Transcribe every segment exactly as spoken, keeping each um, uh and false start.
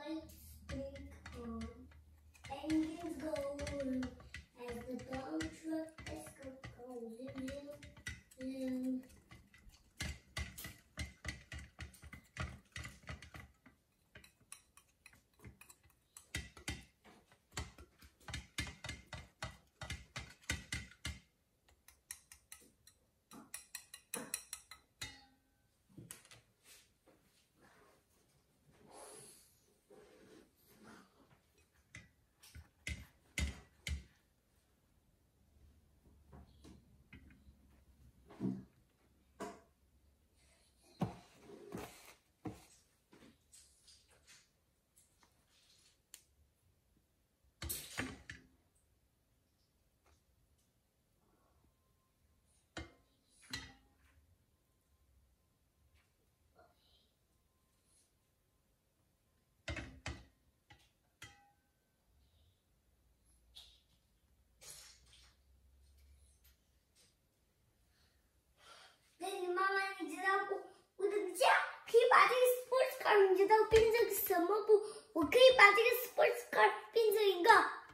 lights blink on, engines go on, as the dump truck escort goes zoom, zoom.你知道变成什么不？我可以把这个 sports car 变成一个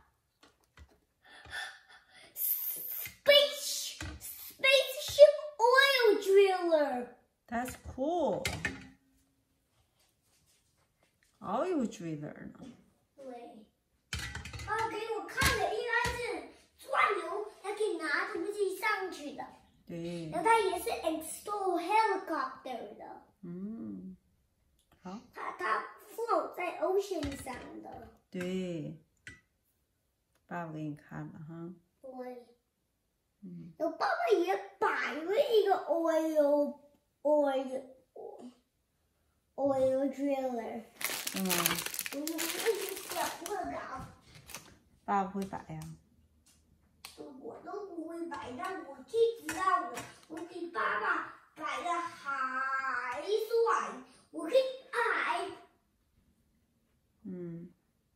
space spaceship oil driller. That's cool. Oil driller 呢？ 对。啊，给我看了，因为它是转流，它可以拿东西上去的。 对。 然后它也是 install helicopter 的。嗯。 好， 它它 float 在 ocean 上的。对， 爸爸给你看了哈。 对。嗯。然后爸爸也摆了一个 oil oil oil driller。 是吗？ 嗯，我不会搞。 爸爸会摆呀。 我都不会摆，但我最知道的，我给爸爸摆的还帅，我可以摆。 嗯，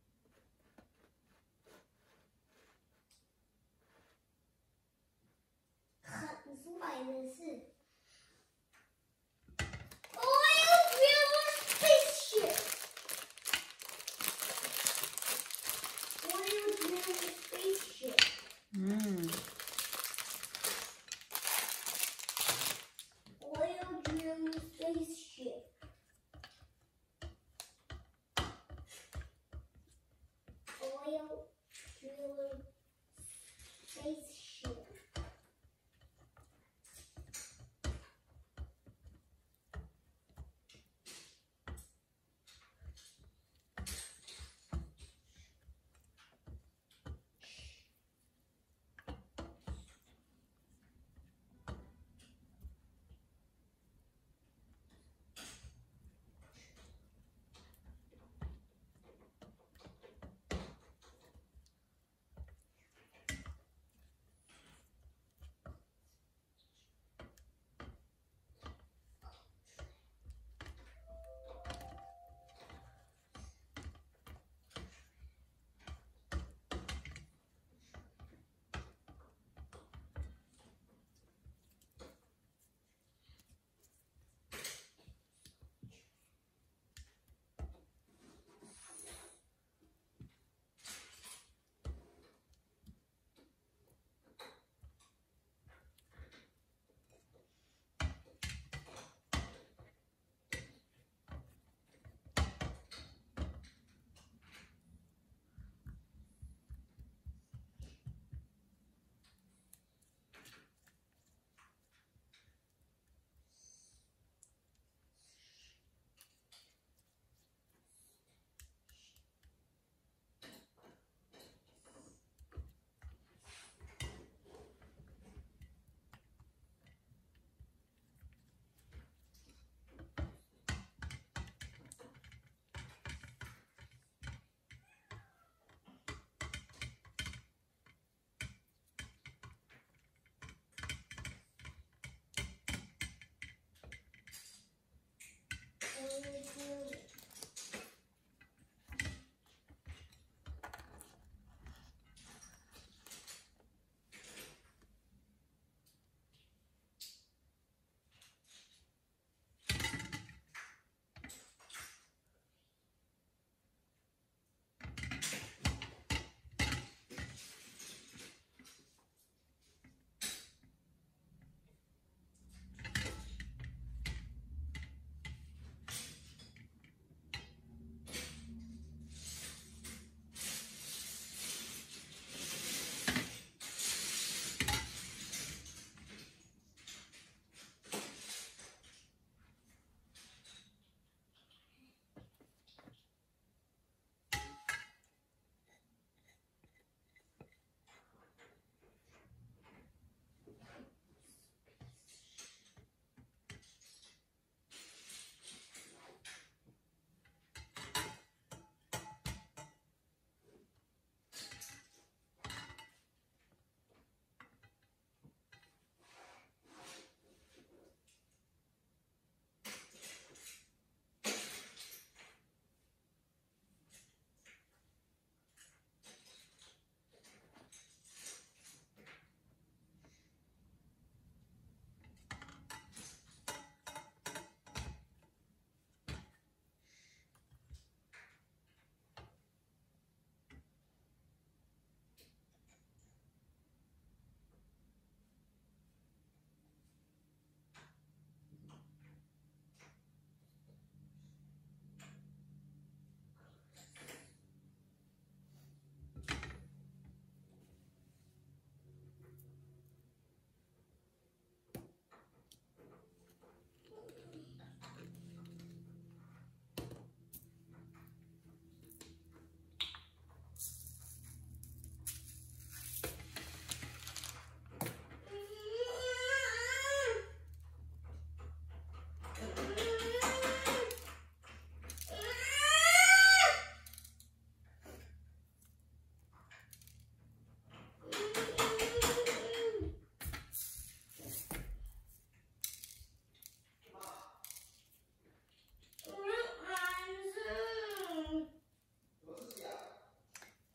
很帅的是 oil driller spaceship， oil driller spaceship。嗯 ，oil driller spaceship。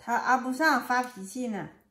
他阿不上发脾气呢。